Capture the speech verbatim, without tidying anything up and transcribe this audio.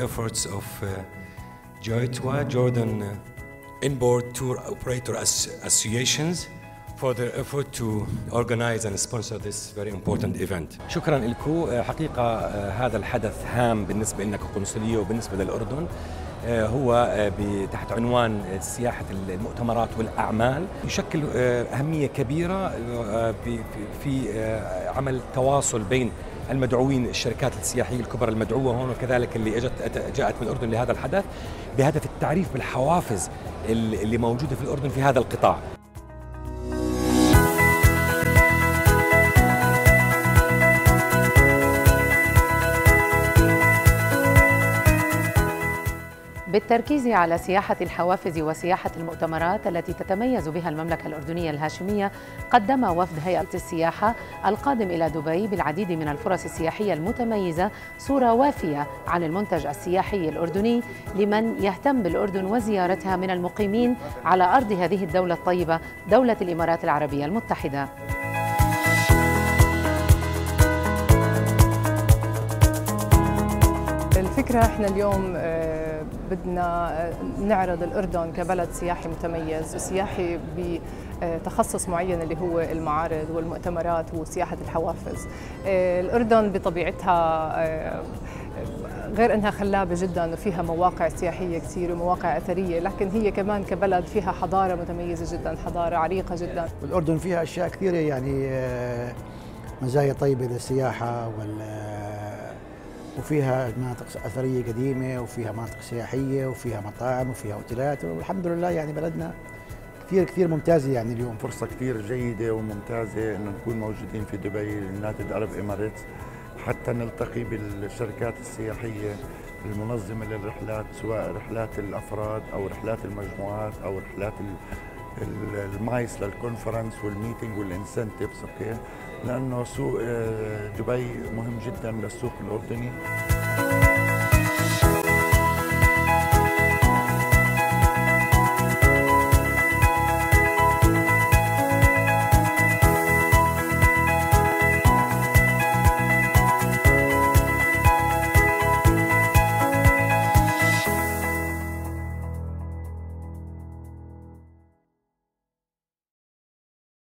efforts of uh, JOITWA, Jordan uh, Inboard Tour Operator Associations, for their effort to organize and sponsor this very important event. شكرا لكم. حقيقة هذا الحدث هام بالنسبة لنا كقنصلية وبالنسبة للأردن. هو تحت عنوان سياحة المؤتمرات والأعمال، يشكل أهمية كبيرة في عمل تواصل بين المدعوين، الشركات السياحية الكبرى المدعوة هون وكذلك اللي اجت جاءت من الأردن لهذا الحدث، بهدف التعريف بالحوافز اللي موجودة في الأردن في هذا القطاع. بالتركيز على سياحة الحوافز وسياحة المؤتمرات التي تتميز بها المملكة الأردنية الهاشمية، قدم وفد هيئة السياحة القادم إلى دبي بالعديد من الفرص السياحية المتميزة صورة وافية عن المنتج السياحي الأردني لمن يهتم بالأردن وزيارتها من المقيمين على أرض هذه الدولة الطيبة، دولة الإمارات العربية المتحدة. الفكرة احنا اليوم بدنا نعرض الأردن كبلد سياحي متميز، سياحي بتخصص معين اللي هو المعارض والمؤتمرات وسياحة الحوافز. الأردن بطبيعتها غير أنها خلابة جدا وفيها مواقع سياحية كثير ومواقع أثرية، لكن هي كمان كبلد فيها حضارة متميزة جدا، حضارة عريقة جدا. الأردن فيها أشياء كثيرة، يعني مزايا طيبة للسياحة وال وفيها مناطق أثرية قديمة وفيها مناطق سياحية وفيها مطاعم وفيها أوتيلات، والحمد لله يعني بلدنا كثير كثير ممتازة. يعني اليوم فرصة كثير جيدة وممتازة إنه نكون موجودين في دبي يونايتد عرب إماريتس، حتى نلتقي بالشركات السياحية المنظمة للرحلات، سواء رحلات الأفراد أو رحلات المجموعات أو رحلات المايس للكونفرنس والميتنج والانسنتيفز، اوكي، لأنه سوق دبي مهم جدا للسوق الأردني.